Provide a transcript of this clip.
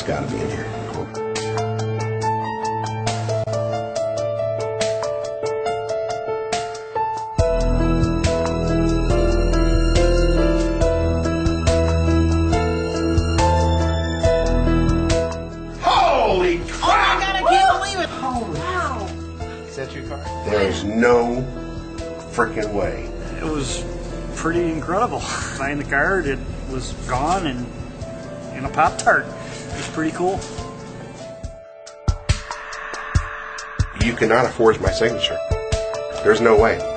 It's got to be in here. Holy crap! Oh my God, I can't believe it! Oh, wow. Is that your car? There's no freaking way. It was pretty incredible. Buying the car, it was gone and in a Pop-Tart. It was pretty cool. You cannot forge my signature. There's no way.